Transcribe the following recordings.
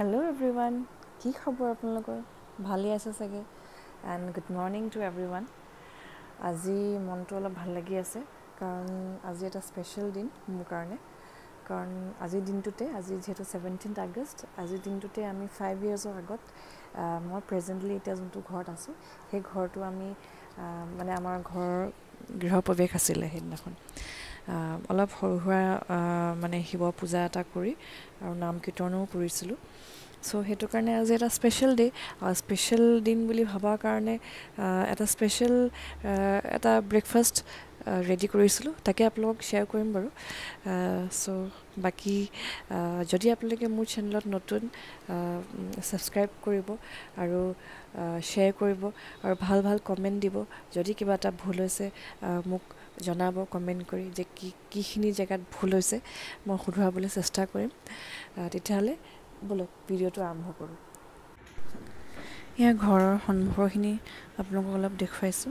Hello everyone, কি খবৰ আপোনালোকৰ ভালে আছে চাগে and good morning to everyone আজি মনটো অলপ ভাল লাগি আছে কাৰণ আজি এটা স্পেশাল দিন মোৰ কাৰণে কাৰণ আজি দিনটোতে আজি যেটো 17th আগষ্ট আজি দিনটোতে আমি 5 ইয়াৰ্ছৰ আগত মই প্ৰেজেন্টলি এটা যোনটো ঘৰত আছো সেই ঘৰটো আমি মানে আমাৰ ঘৰ গৃহপ্ৰবেশ আছিল হেদিনাখন অলপ সৰুহুৱা মানে শিৱ পূজা এটা কৰি আৰু নাম কীৰ্তনো কৰিছিলো সো হেতু কাৰণে আজি এটা স্পেশাল দিন বুলি ভাবা কাৰণে এটা স্পেশাল এটা ব্ৰেকফাষ্ট ৰেডি কৰিছিলো তাকে আপোনালোকক শেয়াৰ কৰিম বাৰু সো বাকি যদি আপোনালোকে মোৰ চেনেলত নতুন সাবস্ক্ৰাইব কৰিব আৰু শেয়াৰ কৰিব আৰু ভাল কমেন্ট দিব যদি কিবা এটা ভুল হৈছে মোক জনাব কমেন্ট কৰি যে কিখিনি জায়গাত ভুল হৈছে মই শুধৰাবলৈ চেষ্টা কৰিম তেতিয়াহলে বলক ভিডিওটো আৰম্ভ কৰো ইয়া ঘৰৰ সন্মুখৰখিনি আপোনালোকক অলপ দেখুৱাইছো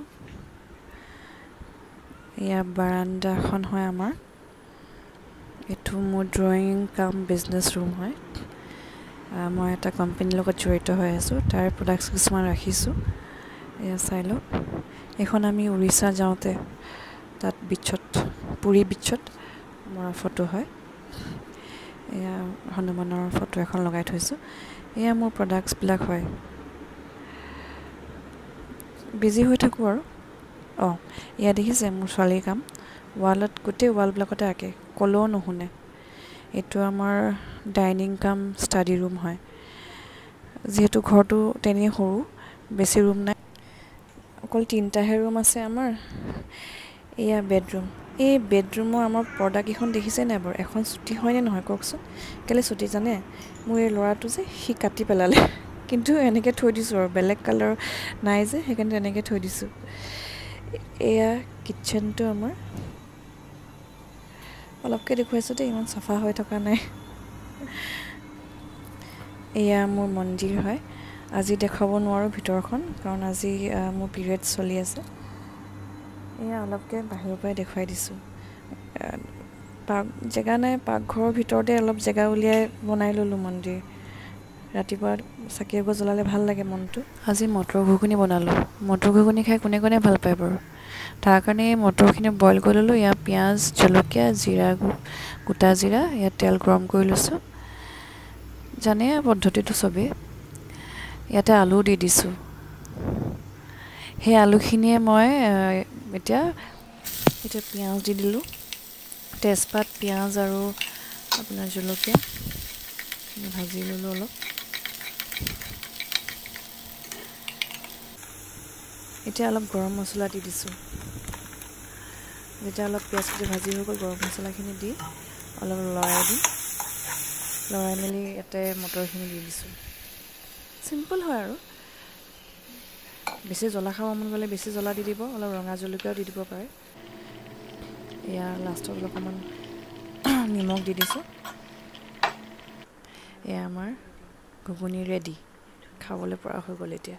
ইয়া বাৰান্দাখন হয় আমাৰ এটো মোৰ ড্ৰয়িং কাম বিজনেস ৰুম হয় মই এটা কোম্পানীৰ লগত জড়িত হৈ আছো তাৰ প্ৰডাক্টছ কিছুমান ৰাখিছো এয়া চাই লওক এখন আমি উৰিষ্যা যাওঁতে তাত বিচত পুৰী বিচত মৰা ফটো হয় এয়া হনুমানৰ ফটো এখন লগাই থৈছো এয়া মোৰ প্ৰডাক্টছ বিলাক হয় বিজি হৈ থাকো আৰু এয়া দেখিছে মোৰ ছোৱালীৰ কাম ৱালত গোটেই ৱাল ব্লকতে আকে কলো নহune এটো আমাৰ ডাইনিং কাম ষ্টাডি ৰুম হয় যেহেতু ঘৰটো তেনে সৰু বেছি ৰুম নাই অকল তিনটাহে ৰুম আছে আমাৰ এয়া বেডৰুম এই বেডৰুমৰ আমাৰ পৰ্দা কিখন দেখিছে নাই বাৰু এখন ছুটি হয় নে নহয় কওকচোন কেলে ছুটি জানে মোৰ এই লৰাটো যে হি কাটি পেলালে কিন্তু এনেকে থৈ দিছো আৰু বেলেগ কালাৰ নাই যে হেকাৰণে এনেকে থৈ দিছো এয়া কিচেনটো আমাৰ অলপকে দেখুৱাইছো দে ইমান সাফা হৈ থকা নাই এয়া মোৰ মন্দিৰ হয় আজি দেখাব নোৱাৰো ভিতৰখন কাৰণ আজি মোৰ পিৰিয়ড চলি আছে এয়া অলপকে বাহিৰৰ পৰা দেখুৱাই দিছো জেগা নাই পাকঘৰৰ ভিতৰতে অলপ জেগা উলিয়াই বনাই ললো মন্দিৰ ৰাতিপুৱা চাকি এগছ জ্বলালে ভাল লাগে মনটো আজি মটৰ ঘুগুনি বনালো মটৰ ঘুগুনি খাই কোনে কোনে ভাল পায় বাৰু তাৰ কাৰণে মটৰখিনি বইল কৰি ললো ইয়া পিয়াজ জলকীয়া জিৰা গোটা জিৰা ইয়া তেল গৰম কৰি লৈছো জানে পদ্ধতিটো সবে ইয়াতে আলু দি দিছো হে আলুখিনিয়ে মই এতিয়া পিয়াজ দি দিলো তেজপাত পিয়াজ আৰু আপোনাৰ জলকীয়া ভাজি ললো অলপ এতিয়া অলপ গৰম মছলা দি দিছো যেতিয়া অলপ পিয়াজটো ভাজি হৈ গ'ল গৰম মছলাখিনি দি অলপ লৰাই মেলি এতে মটৰখিনি দি দিছো সিম্পল হয় আৰু বেছি জ্বলা খাব মন গলে বেছি জ্বলা দি দিব অলপ ৰঙা জলকীয়াও দি দিব পাৰে ইয়া লাষ্টত অলপমান নিমখ দি দিছো এয়া আমাৰ ঘুগুনি ৰেডি খাবলৈ পৰা হৈ গ'ল এতিয়া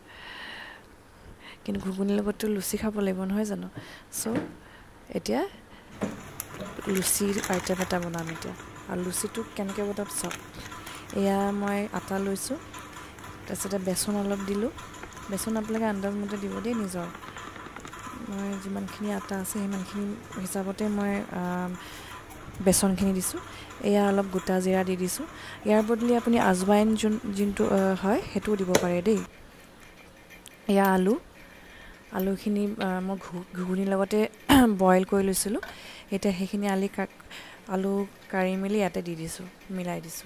কিন্তু ঘুগুনিৰ লগতটো লুচি খাব লাগিব নহয় জানো সো এতিয়া লুচিৰ আইটেম এটা বনাম এতিয়া আৰু লুচিটো কেনেকৈ বনাম চাওক এয়া মই আটা লৈছো তাৰপিছতে বেচন অলপ দিলো বেচন আপোনালোকে আন্দাজ মতে দিব দেই নিজৰ মই যিমানখিনি আটা আছে সিমানখিনি হিচাপতে মই বেচনখিনি দিছো এয়া অলপ গোটা জিৰা দি দিছো ইয়াৰ বদলি আপুনি আজৱাইন যোনটো হয় হেতু দিব পাৰে দেই এয়া আলুখিনি মই ঘুগুনিৰ লগতে বইল কৰি লৈছিলো এটা হেখিনি আলু কাৰি মিলি ইয়াতে দি দিছো মিলাই দিছো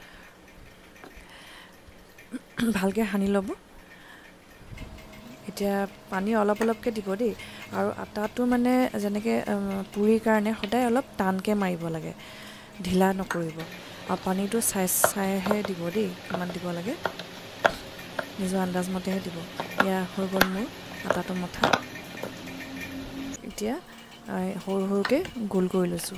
ভালকে হানি লব এতিয়া পানী অলপকে দিব দেই আৰু আটাটো মানে যেনেকে পুৰিৰ কাৰণে সদায় অলপ টানকে মাৰিব লাগে ঢিলা নকৰিব আৰু পানীটো চাইহে দিব দেই কিমান দিব লাগে নিজৰ আন্দাজ মতেহে দিব ইয়া হৈ গ'ল মোৰ আটাটো মথা এতিয়া সৰুকে গোল কৰি লৈছো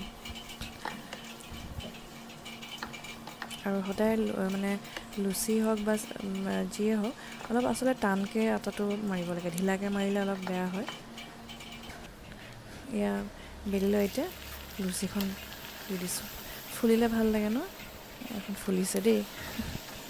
আৰু সদায় মানে লুচি হওক বা যিয়ে হওক অলপ আসলে টানকে আটাটো মাৰিব লাগে ঢিলাকে মাৰিলে অলপ বেয়া হয় ইয়া বেলিলো এতিয়া লুচিখন দি দিছো ফুলিলে ভাল লাগে ন এখন ফুলিছে দেই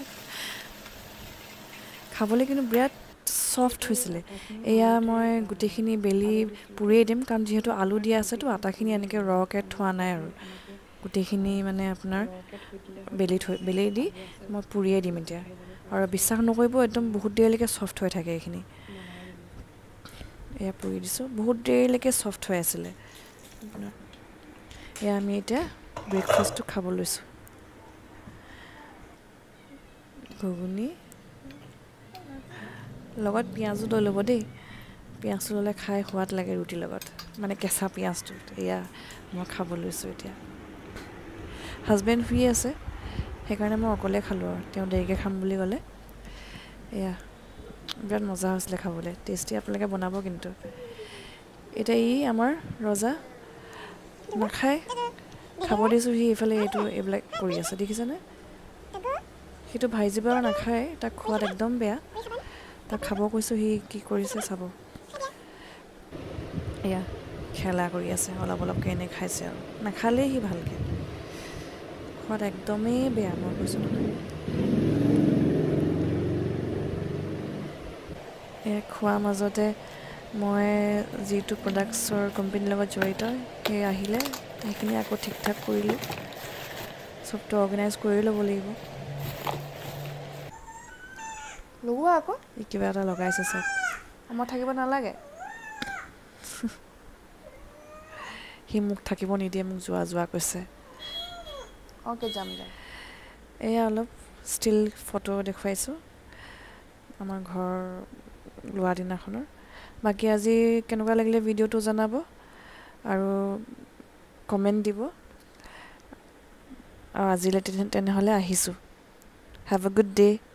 খাবলৈ কিন্তু বিৰাট সফট হৈছিলে এয়া মই গুটিখিনি বেলি পুৰিয়ে দিম কাৰণ যেহেতু আলু দিয়া আছেতো আটাখিনি এনেকৈ ৰকে থোৱা নাই আৰু গুটিখিনি মানে আপোনাৰ বেলি দি মই পুৰিয়ে দিম এতিয়া আৰু বিশ্বাস নকৰিব একদম বহুত দেৰিলৈকে সফট হৈ থাকে এইখিনি এয়া পুৰি দিছোঁ বহুত দেৰিলৈকে সফট হৈ আছিলে আপোনাৰ এয়া আমি এতিয়া ব্ৰেকফাষ্টটো খাব লৈছোঁ ঘুগুনি লগত পিঁয়াজো লৈ ল'ব দেই পিঁয়াজটো ল'লে খাই সোৱাদ লাগে ৰুটিৰ লগত মানে কেঁচা পিঁয়াজটো এয়া মই খাব লৈছোঁ এতিয়া হাজবেণ্ড শুই আছে সেইকাৰণে মই অকলে খালোঁ আৰু তেওঁ দেৰিকৈ খাম বুলি ক'লে এয়া বিৰাট মজা হৈছিলে খাবলৈ টেষ্টি আপোনালোকে বনাব কিন্তু এতিয়া ই আমাৰ ৰজা নাখায় খাব দিছোঁ সি এইফালে এইবিলাক কৰি আছে দেখিছেনে সিটো ভাজি বাৰু নাখায় তাক খোৱাত একদম বেয়া তাক খাব কৈছোঁ সি কি কৰিছে চাব এয়া খেলা কৰি আছে অলপ অলপকৈ এনেই খাইছে আৰু নাখালেই সি ভালকৈ খোৱাত একদমেই বেয়া মই কৈছোঁ নহয় এয়া খোৱাৰ মাজতে মই যিটো প্ৰডাক্টছৰ কোম্পানীৰ লগত জড়িত সেই আহিলে সেইখিনি আকৌ ঠিক ঠাক কৰিলোঁ চবটো অৰ্গেনাইজ কৰি ল'ব লাগিব লগোৱা আকৌ ই কিবা এটা লগাইছে চব মই থাকিব নালাগে সি মোক থাকিব নিদিয়ে মোক যোৱা কৈছে অ'কে যাম এয়া অলপ ষ্টিল ফটো দেখুৱাইছোঁ আমাৰ ঘৰ লোৱা দিনাখনৰ বাকী আজি কেনেকুৱা লাগিলে ভিডিঅ'টো জনাব আৰু কমেণ্ট দিব আৰু আজিলৈ তেনেহ'লে আহিছোঁ হেভ এ গুড ডে